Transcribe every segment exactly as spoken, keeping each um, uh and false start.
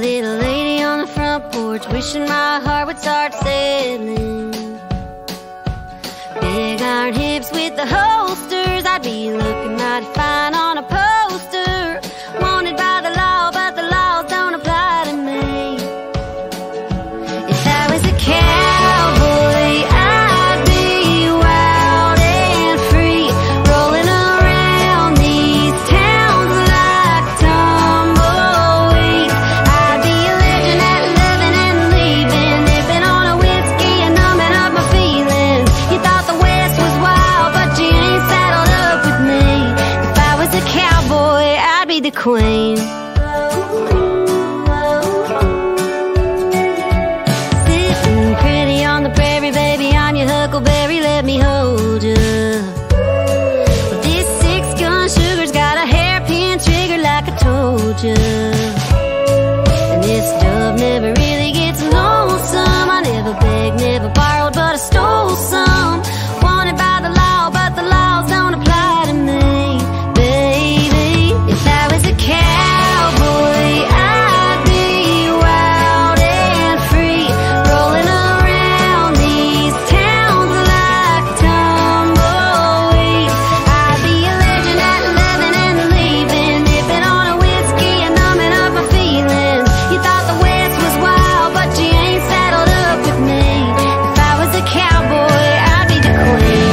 little lady on the front porch, wishing my heart would start sailing. Big iron hips with the holsters, I'd be looking mighty fine on a poster. Wanted by the law, but the laws don't apply to me. If I was a cowboy, I'd be wild and free, rolling around these towns like tumbleweeds. I'd be a legend at living and leaving, nipping on a whiskey and numbing up my feelings. You thought the West was wild, but you ain't saddled up with me. If I was a cowboy, I'd be the queen. Sittin' pretty on the prairie, baby, I'm your huckleberry, let me hold you. Well, this six-gun sugar's got a hairpin trigger like I told you. And this stuff never really gets lonesome. I never begged, never borrowed, but I stole some. Wanted by the law, but the laws don't apply to me, baby. If I was a cowboy, I'd be wild and free, rolling around these towns like tumbleweeds. I'd be a legend at living and leaving, nipping on a whiskey and numbing up my feelings. You thought the West was wild, but you ain't saddled up with me. If I was a cowboy, I'd be the queen.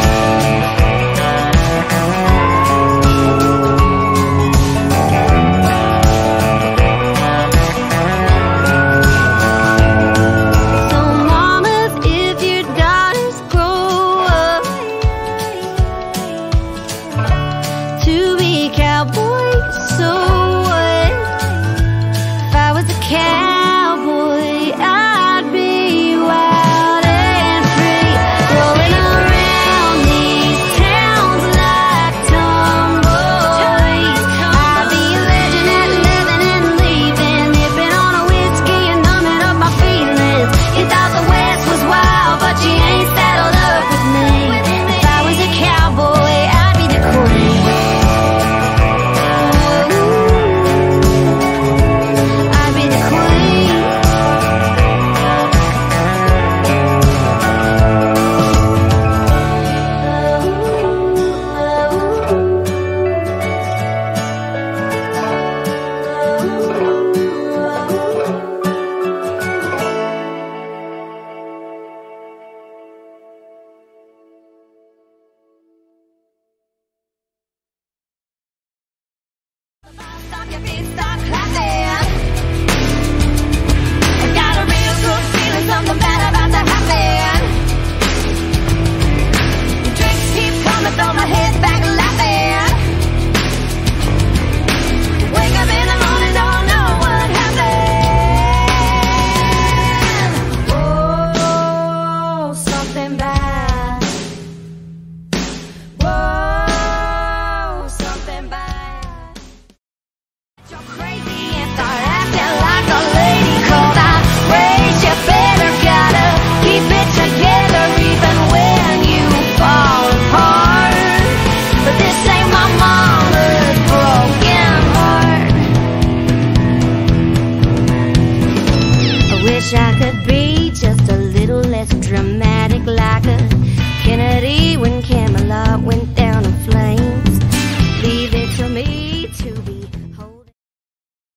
So mamas, if your daughters grow up to be cowboys, so what? If I was a cowboy, I'd be wild and free, rolling around these towns like tumbleweeds. I'd be a legend at living and leaving, nipping on a whiskey and numbing up my feelings. You thought the West was wild, but you ain't saddled up with me. If I was a cowboy, I'd be the queen. I'd be the queen. Stop your feet, stop clapping. I got a real good feeling, something bad about to happen. Drinks keep coming, throw my head back laughing. Wake up in the morning, don't know what happened. Whoa, something bad. Whoa, something bad. You're crazy and start acting like a lady, 'cause I raised you better, gotta keep it together even when you fall apart. But this ain't my mama's broken heart. I wish I could be just a little less dramatic, like a